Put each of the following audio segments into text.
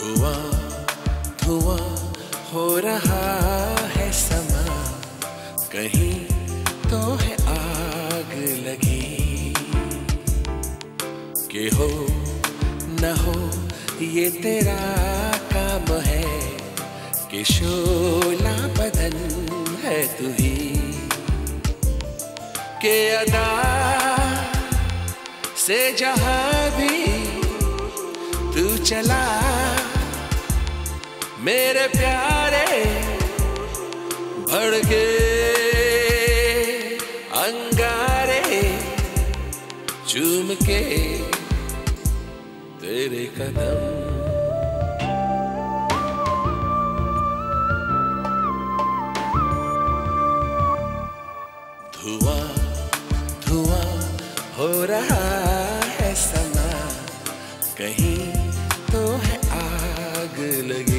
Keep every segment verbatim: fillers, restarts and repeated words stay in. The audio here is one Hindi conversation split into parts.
धुआं धुआं हो रहा है समा, कहीं तो है आग लगी। कि हो न हो ये तेरा काम है, कि शोला बदन है तू ही। के अदा से जहां भी तू चला, मेरे प्यारे भड़के अंगारे चूम के तेरे कदम। धुआं धुआं हो रहा है समा, कहीं तो है आग लगी।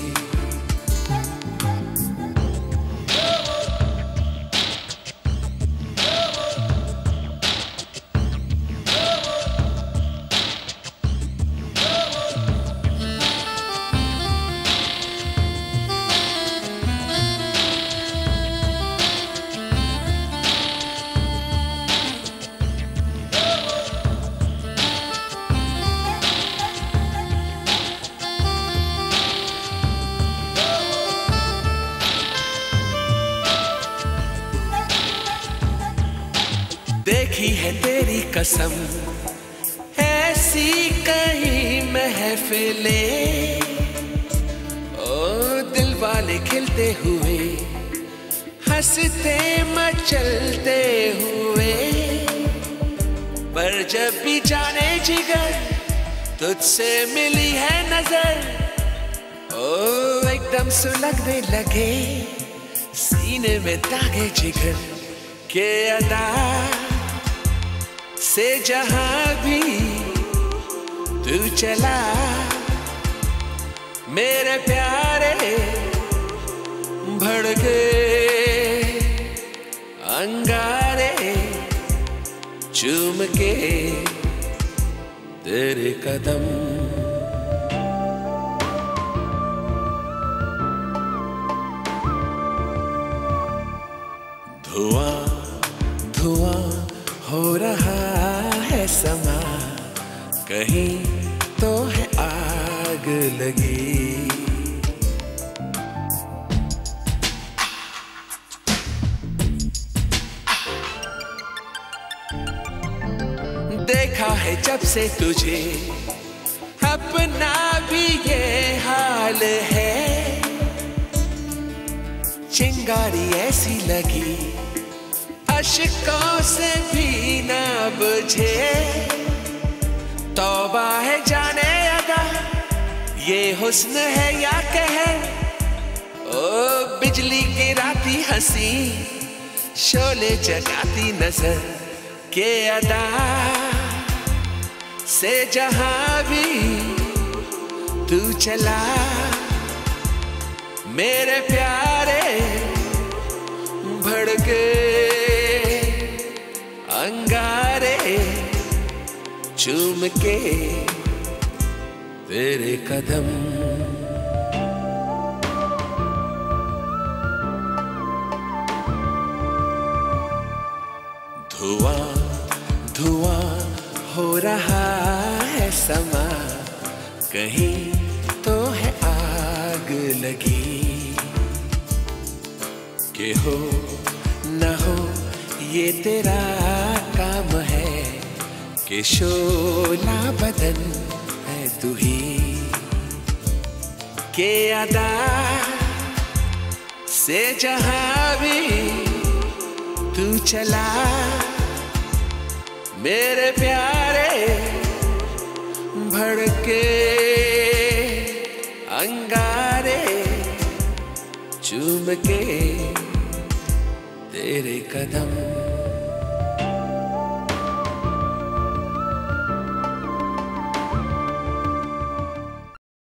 देखी है तेरी कसम ऐसी कहीं महफिले, ओ दिल वाले खिलते हुए हंसते मचलते हुए। पर जब भी जाने जिगर तुझसे मिली है नजर, ओ एकदम सुलगने लगे सीने में दागे जिगर। के अदा से जहां भी तू चला, मेरे प्यारे भड़के अंगारे चूम के तेरे कदम। धुआं धुआं हो रहा है समा, कहीं तो है आग लगी। देखा है जब से तुझे अपना भी ये हाल है, चिंगारी ऐसी लगी अश्कों से भी ना बुझे। तौबा है जाने अदा ये हुस्न है या कहर, ओ बिजली गिराती हंसी शोले जगाती नजर। के अदा से जहां भी तू चला, मेरे प्यारे भड़के अंगारे चूम के तेरे कदम। धुआं धुआं हो रहा है समा, कहीं तो है आग लगी। कि हो न हो ये तेरा काम है, कि शोला बदन है तू ही। के अदा से जहां भी तू चला, मेरे प्यारे भड़के अंगारे चूम के तेरे कदम।